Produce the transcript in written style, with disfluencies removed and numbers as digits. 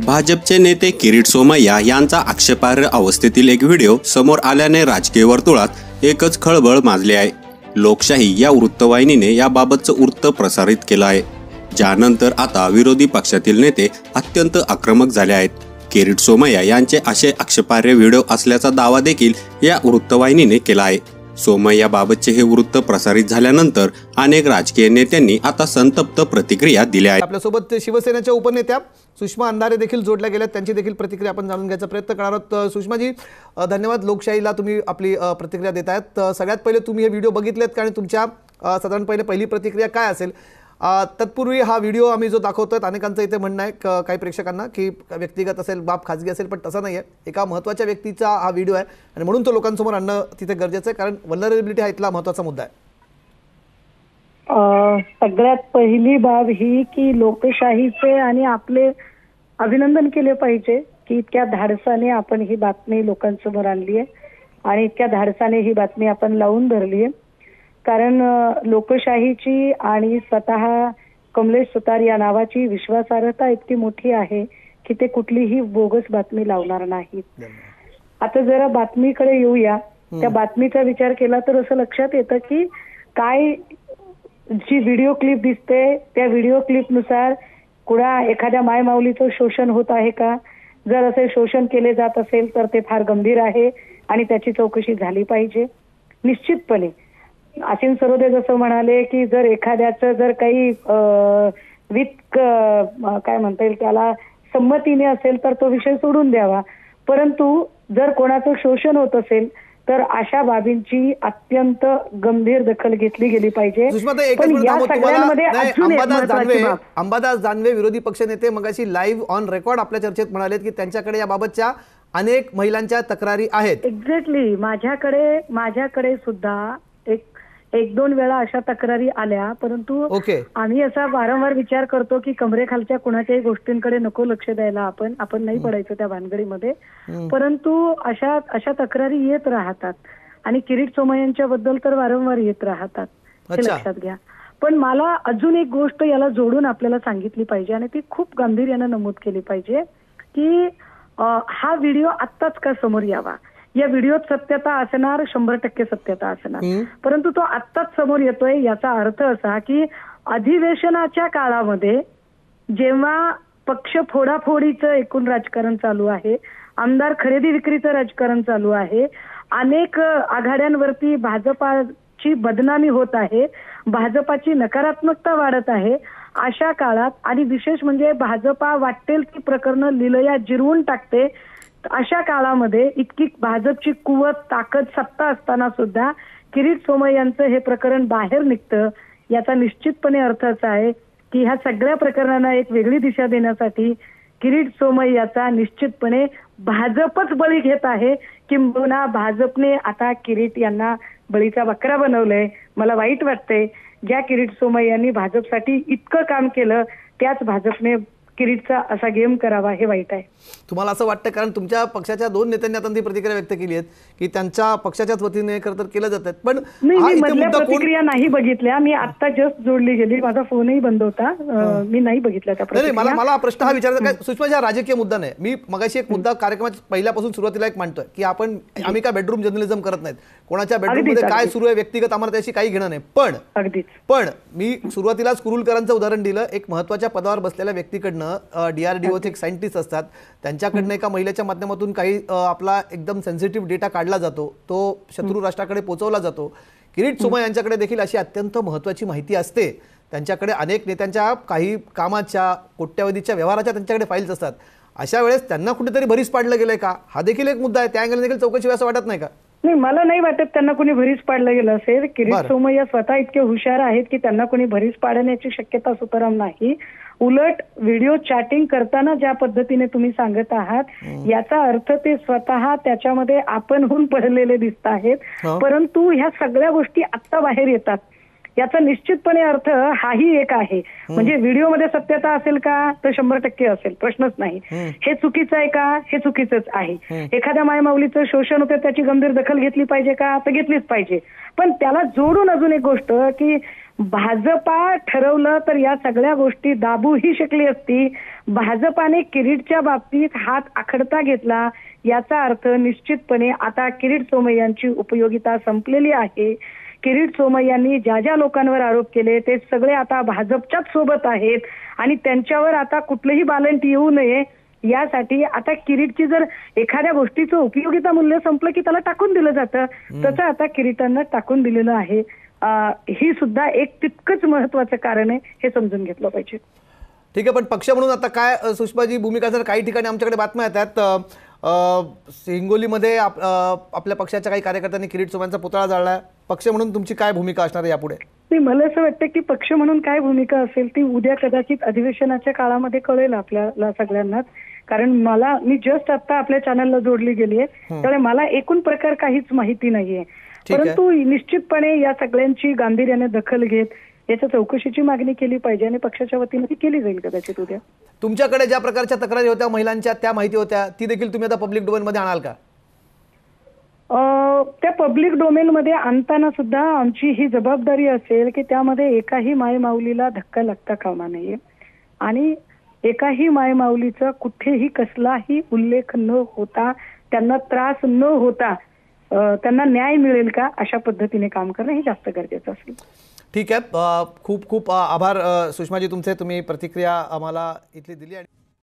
भाजपचे नेते किरीट सोमय्या यांचा आक्षेपार्ह अवस्थेतील एक व्हिडिओ समोर आल्याने राजकीय वर्तुळात एकच खळबळ माजली आहे। लोकशाही या वृत्तवाहिनीने याबाबतचं वृत्त प्रसारित केलं आहे, ज्यानंतर आता विरोधी पक्षातील नेते अत्यंत आक्रमक झाले आहेत। किरीट सोमय्या यांचे असे आक्षेपार्ह व्हिडिओ असल्याचा दावा देखील या वृत्तवाहिनीने केला आहे। सोमय्याबाबतचे हे वृत्त प्रसारित झाल्यानंतर अनेक राजकीय नेत्यांनी आता संतप्त प्रतिक्रिया दिल्या आहेत। आपल्यासोबत शिवसेनेच्या उपनेत्या सुषमा अंधारे देखील जोडल्या गेल्यात, त्यांची देखील प्रतिक्रिया आपण जाणून घ्यायचा प्रयत्न करणार आहोत। सुषमाजी, धन्यवाद, लोकशाहीला तुम्ही आपली प्रतिक्रिया देत आहेत। सगळ्यात पहिले तुम्ही हे व्हिडिओ बघितलेत का आणि तुमच्या साधारणपणे पहिली प्रतिक्रिया काय असेल? तत्पूर्वी हा व्हिडिओ आम्ही जो दाखवतोय, अनेकांचं इथे म्हणणं आहे काही प्रेक्षकांना की व्यक्तिगत असेल, बाब खाजगी असेल, पण तसं नाही आहे। एका महत्त्वाच्या व्यक्तीचा हा व्हिडिओ आहे आणि म्हणून तो लोकांसमोर आणणं तिथे गरजेचं आहे, कारण व्हल्नरेबिलिटी हा इथला महत्त्वाचा मुद्दा आहे। सगळ्यात पहिली बाब ही की लोकशाहीचे आणि आपले अभिनंदन केले पाहिजे की इतक्या धाडसाने आपण ही बातमी लोकांसमोर आणली आहे आणि इतक्या धाडसाने ही बातमी आपण लावून धरली आहे। कारण लोकशाहीची आणि स्वतः कमलेश सुतार या नावाची विश्वासार्हता इतकी मोठी आहे की ते कुठलीही बोगस बातमी लावणार नाहीत। आता जरा बातमीकडे येऊया। त्या बातमीचा विचार केला तर असं लक्षात येतं की काय जी व्हिडिओ क्लिप दिसते त्या व्हिडिओ क्लिपनुसार कुणा एखाद्या मायमाऊलीचं शोषण होत आहे का? जर असे शोषण केले जात असेल तर ते फार गंभीर आहे आणि त्याची चौकशी झाली पाहिजे निश्चितपणे। असीम सरोदे जसं म्हणाले की जर एखाद्याचं जर काही विथ काय म्हणता येईल त्याला संमतीने असेल तर तो विषय सोडून द्यावा, परंतु जर कोणाचं शोषण होत असेल तर अशा बाबींची अत्यंत गंभीर दखल घेतली गेली पाहिजे। अंबादास दानवे विरोधी पक्षनेते मगाशी लाईव्ह ऑन रेकॉर्ड आपल्या चर्चेत म्हणालेत की त्यांच्याकडे याबाबतच्या अनेक महिलांच्या तक्रारी आहेत। एक्झॅक्टली, माझ्याकडे सुद्धा एक दोन वेळा अशा तक्रारी आल्या, परंतु आम्ही असा वारंवार विचार करतो की कमरेखालच्या कुणाच्याही गोष्टींकडे नको लक्ष द्यायला, आपण नाही पडायचं त्या भानगडीमध्ये, परंतु अशा तक्रारी येत राहतात आणि किरीट सोमय्यांच्या बद्दल तर वारंवार येत राहतात, हे लक्षात घ्या। पण मला अजून एक गोष्ट याला जोडून आपल्याला सांगितली पाहिजे आणि ती खूप गांभीर्याने नमूद केली पाहिजे की हा व्हिडिओ आत्ताच का समोर यावा? या व्हिडिओत सत्यता असणार, 100% सत्यता असणार, परंतु तो आत्ताच समोर येतोय याचा अर्थ असा की अधिवेशनाच्या काळामध्ये जेव्हा पक्ष फोडाफोडीचं एकूण राजकारण चालू आहे, आमदार खरेदी विक्रीचं राजकारण चालू आहे, अनेक आघाड्यांवरती भाजपाची बदनामी होत आहे, भाजपाची नकारात्मकता वाढत आहे, अशा काळात आणि विशेष म्हणजे भाजपा वाटेल ती प्रकरणं लिलया जिरवून टाकते, अशा काळामध्ये इतकी भाजपची कुवत ताकद सत्ता असताना सुद्धा किरीट सोमय्यांचं हे प्रकरण बाहेर निघतं, याचा निश्चितपणे अर्थ असा आहे की ह्या सगळ्या प्रकरणांना एक वेगळी दिशा देण्यासाठी किरीट सोमय्याचा निश्चितपणे भाजपच बळी घेत आहे, किंबहुना भाजपने आता किरीट यांना बळीचा बकरा बनवलंय। मला वाईट वाटतंय, ज्या किरीट सोमय्यांनी भाजपसाठी इतकं काम केलं त्याच भाजपने किरीटचा असा गेम करावा, हे वाईट आहे। तुम्हाला असं वाटतं? कारण तुमच्या पक्षाच्या दोन नेत्यांनी आता ती प्रतिक्रिया व्यक्त केली आहे की त्यांच्या पक्षाच्याच वतीने खरं तर केलं जात आहे, पण मी मधल्या प्रतिक्रिया नाही बघितल्या। मी आता जस्ट जोडली गेली, माझा फोनही बंद होता, मी नाही बघितल्या त्या प्रतिक्रिया। मला प्रश्न हा विचारायचा काय, सुषमा, राजकीय मुद्दा नाही, मी मगाशी एक मुद्दा कार्यक्रमात पहिल्यापासून सुरुवातीला एक मांडतोय की आम्ही काय बेडरूम जर्नलिझम करत नाहीत, कोणाच्या बेडरूम मध्ये काय सुरू आहे व्यक्तिगत आम्हाला त्याशी काही घेणं नाही, पण मी सुरुवातीलाच कुरुलकरांचं उदाहरण दिलं। एक महत्त्वाच्या पदावर बसलेल्या व्यक्तीकडनं DRDOचे एक सायंटिस्ट असतात, त्यांच्याकडनं एका महिलेच्या माध्यमातून काही आपला एकदम सेन्सिटिव्ह डेटा काढला जातो, तो शत्रू राष्ट्राकडे पोहोचवला जातो। किरीट सोमय्या यांच्याकडे देखील अशी अत्यंत महत्त्वाची माहिती असते, त्यांच्याकडे अनेक नेत्यांच्या काही कामाच्या कोट्यावधीच्या व्यवहाराच्या त्यांच्याकडे फाईल्स असतात। अशा वेळेस त्यांना कुठेतरी भरीस पाडलं गेलंय का? हा देखील एक मुद्दा आहे, त्या अँगलने देखील चौकशी असं वाटत नाही का? नाही, मला नाही वाटत त्यांना कोणी भरीस पाडलं गेलं असेल। किरीट सोमय्या स्वतः इतके हुशार आहेत की त्यांना कोणी भरीस पाडण्याची शक्यता सुतराम नाही। उलट व्हिडिओ चॅटिंग करताना ज्या पद्धतीने तुम्ही सांगत आहात याचा अर्थ ते स्वतः त्याच्यामध्ये आपणहून पडलेले दिसत आहेत, परंतु ह्या सगळ्या गोष्टी आत्ता बाहेर येतात याचा निश्चितपणे अर्थ हाही एक आहे. म्हणजे व्हिडिओमध्ये सत्यता असेल का, तर 100% असेल, प्रश्नच नाही. हे चुकीचं आहे का, हे चुकीचंच आहे. एखाद्या मायमाऊलीचं शोषण होतं, त्याची गंभीर दखल घेतली पाहिजे का, तर घेतलीच पाहिजे. पण त्याला जोडून अजून एक गोष्ट की भाजपा ठरवलं तर या सगळ्या गोष्टी दाबूही शकली असती. भाजपाने किरीटच्या बाबतीत हात आखडता घेतला, याचा अर्थ निश्चितपणे आता किरीट सोमय्यांची उपयोगिता संपलेली आहे. किरीट सोमय्यांनी ज्या ज्या लोकांवर आरोप केले ते सगळे आता भाजपच्याच सोबत आहेत आणि त्यांच्यावर आता कुठलंही बालंट येऊ नये यासाठी आता किरीटची जर एखाद्या गोष्टीचं उपयोगिता मूल्य संपलं की त्याला टाकून दिलं जातं, तसं आता किरीटांना टाकून दिलेलं आहे. ही सुद्धा एक तितकंच महत्वाचं कारण आहे, हे समजून घेतलं पाहिजे. ठीक आहे, पण पक्ष म्हणून आता काय सुषमाजी भूमिका जर काही ठिकाणी आमच्याकडे बातम्या येतात हिंगोलीमध्ये आपल्या पक्षाच्या काही कार्यकर्त्यांनी किरीट सोमय्यांचा पुतळा जाळलाय. पक्ष म्हणून तुमची काय भूमिका असणार आहे यापुढे? मला असं वाटतं की पक्ष म्हणून काय भूमिका असेल ती उद्या कदाचित अधिवेशनाच्या काळामध्ये कळेल आपल्याला सगळ्यांनाच. कारण मी जस्ट आता आपल्या चॅनलला जोडली गेली आहे, त्यामुळे मला एकूण प्रकार काहीच माहिती नाहीये. परंतु निश्चितपणे या सगळ्यांची गांभीर्याने दखल घेत याच्या चौकशीची मागणी केली पाहिजे आणि पक्षाच्या वतीने ती केली जाईल कदाचित उद्या. तुमच्याकडे ज्या प्रकारच्या तक्रारी होत्या महिलांच्या, त्या माहिती होत्या, ती देखील तुम्ही आता पब्लिक डोमेन मध्ये आणाल का? त्या पब्लिक डोमेन मध्ये आणताना सुद्धा आमची ही जबाबदारी असेल की त्यामध्ये एकाही मायमाऊलीला धक्का लागता कामा नये आणि एकाही मायमाऊलीचा कुठेही कसलाही उल्लेख न होता, त्यांना त्रास न होता त्यांना न्याय मिळेल का अशा पद्धतीने काम करणं हे जास्त गरजेचं असेल. ठीक आहे, खूप खूप आभार सुषमाजी तुमचे, तुम्ही प्रतिक्रिया आम्हाला इथली दिली. आणि